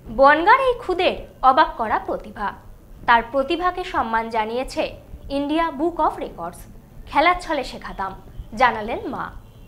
বনগাঁর এই খুদের অবাক করা প্রতিভা, তার প্রতিভাকে সম্মান জানিয়েছে ইন্ডিয়া বুক অফ রেকর্ডস। খেলার ছলে শেখাতাম, জানালেন মা।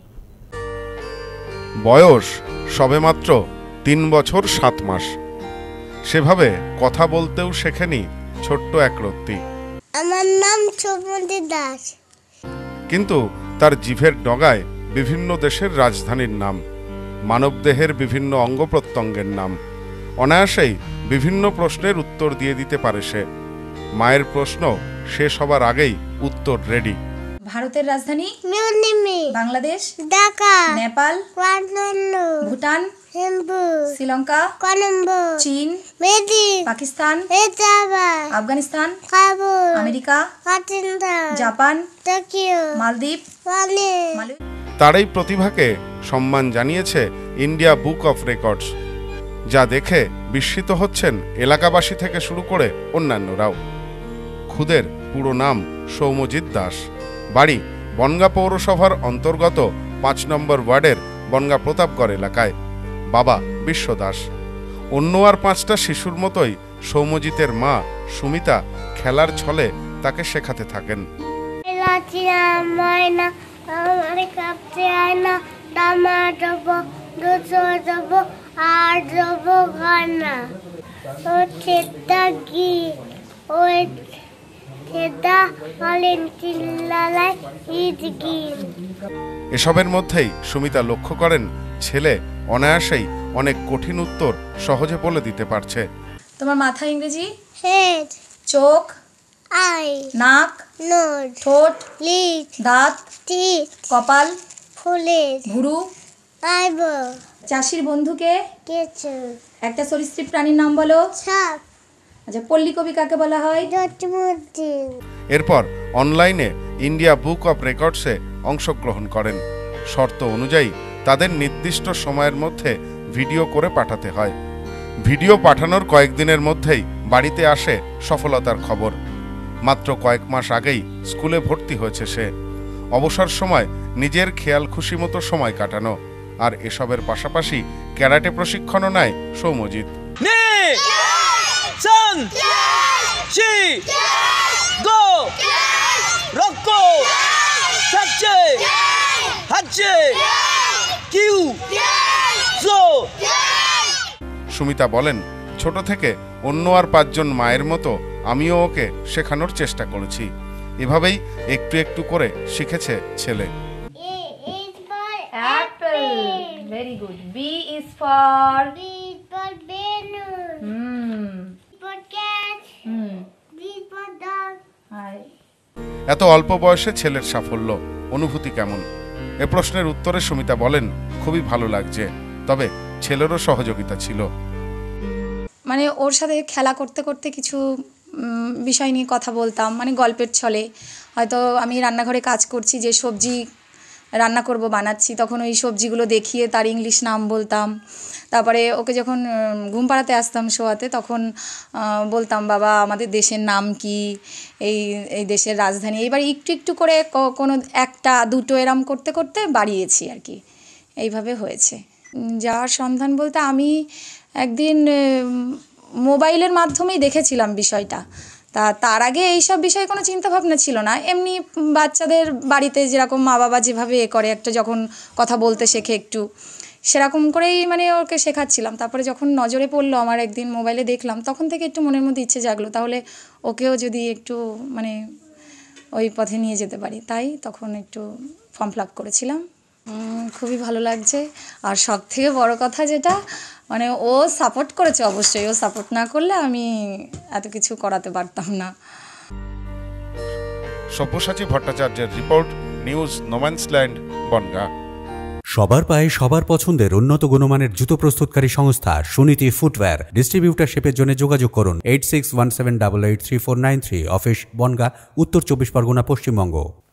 বয়স সবেমাত্র 3 বছর 7 মাস। সেভাবে কথা বলতেও শেখেনি ছোট্ট এক রত্তি। আমার নাম সৌমজি দাস। কিন্তু তার জিভের ডগায় বিভিন্ন দেশের রাজধানীর নাম, মানবদেহের বিভিন্ন অঙ্গ প্রত্যঙ্গের নাম। অনায়াসেই বিভিন্ন প্রশ্নের উত্তর দিয়ে দিতে পারে সে। মায়ের প্রশ্ন শেষ হবার আগেই উত্তর রেডি। ভারতের রাজধানী বাংলাদেশ, ঢাকা, নেপাল, ভুটান, শ্রীলঙ্কা, কলম্বো, চীন, Pakistan, Afghanistan, Kabul, America, Japan, Tokyo, মালদ্বীপ, তার এই প্রতিভাকে সম্মান জানিয়েছে ইন্ডিয়া বুক অফ রেকর্ডস, যা দেখে বিস্মিত হচ্ছেন এলাকাবাসী থেকে শুরু করে অন্যান্যরাও। খুদের পুরো নাম সৌম্যজিৎ দাস। বাড়ি বনগাঁ পৌরসভার অন্তর্গত 5 নম্বর ওয়ার্ডের বনগাঁ প্রতাপগড় এলাকায়। বাবা বিশ্ব দাস। অন্য আর 5টা শিশুর মতোই সৌম্যজিতের মা সুমিতা খেলার ছলে তাকে শেখাতে থাকেন। এসবের মধ্যেই সুমিতা লক্ষ্য করেন ছেলে অনায়াসেই অনেক কঠিন উত্তর সহজে বলে দিতে পারছে। তোমার মাথা ইংরেজি, হেড, চোখ, আই, নাক, নোজ, ঠোঁট, লিপ, দাঁত, টিথ, কপাল, ফুলের, ভুরু, আইব্রো, চাষির বন্ধুকে, কেঁচো, একটা সরীসৃপ প্রাণীর নাম বলো। সাপ। আচ্ছা, পল্লী কবি কাকে বলা হয়? এরপর অনলাইনে ইন্ডিয়া বুক অফ রেকর্ডসে অংশগ্রহণ করেন। শর্ত অনুযায়ী তাদের নির্দিষ্ট সময়ের মধ্যে ভিডিও করে পাঠাতে হয়। ভিডিও পাঠানোর কয়েকদিনের মধ্যেই বাড়িতে আসে সফলতার খবর। মাত্র কয়েক মাস আগেই স্কুলে ভর্তি হয়েছে সে। অবসর সময় নিজের খেয়াল খুশি মতো সময় কাটানো, আর এসবের পাশাপাশি ক্যারাটে প্রশিক্ষণও নেয় সৌম্যজিৎ। সুমিতা বলেন, ছোট থেকে অন্য আর 5 জন মায়ের মতো আমিও ওকে শেখানোর চেষ্টা করেছি। এভাবেই একটু একটু করে শিখেছে ছেলে। Very good. B is for cat. B for dog. এত অল্প বয়সে ছেলের সাফল্য অনুভূতি কেমন? এ প্রশ্নের উত্তরে সুমিতা বলেন, খুবই ভালো লাগছে, তবে ছেলেরও সহযোগিতা ছিল। মানে ওর সাথে খেলা করতে করতে কিছু বিষয় নিয়ে কথা বলতাম, মানে গল্পের ছলে। হয়তো আমি রান্নাঘরে কাজ করছি, যে সবজি রান্না করব বানাচ্ছি, তখন ওই সবজিগুলো দেখিয়ে তার ইংলিশ নাম বলতাম। তারপরে ওকে যখন ঘুম পাড়াতে আসতাম শোয়াতে, তখন বলতাম, বাবা আমাদের দেশের নাম কি, এই দেশের রাজধানী। এইবার একটু একটু করে কোনো 1টা 2টো এরম করতে করতে বাড়িয়েছি আর কি। এইভাবে হয়েছে। যাওয়ার সন্ধান বলতে আমি একদিন মোবাইলের মাধ্যমেই দেখেছিলাম বিষয়টা। তার আগে এইসব বিষয়ে কোনো চিন্তাভাবনা ছিল না। এমনি বাচ্চাদের বাড়িতে যেরকম মা বাবা যেভাবে করে, একটা যখন কথা বলতে শেখে একটু, সেরকম করেই মানে ওকে শেখাচ্ছিলাম। তারপরে যখন নজরে পড়লো আমার, একদিন মোবাইলে দেখলাম, তখন থেকে একটু মনের মধ্যে ইচ্ছে জাগলো, তাহলে ওকেও যদি একটু মানে ওই পথে নিয়ে যেতে পারি। তাই তখন একটু ফর্ম ফিল আপ করেছিলাম। খুবই ভালো লাগছে। আর সবথেকে বড় কথা যেটা, মানে ও সাপোর্ট করেছে অবশ্যই। ও সাপোর্ট না করলে আমি এত কিছু করাতে পারতাম না। সব্যসাচী ভট্টাচার্যের রিপোর্ট, নিউজ নোম্যান্সল্যান্ড, বনগাঁ। সবার পায়ে সবার পছন্দের উন্নত গুণমানের জুতো প্রস্তুতকারী সংস্থা সুনীতি ফুটওয়্যার। ডিস্ট্রিবিউটারশিপের জন্য যোগাযোগ করুন 8617883493। অফিস বনগাঁ, উত্তর 24 পরগনা, পশ্চিমবঙ্গ।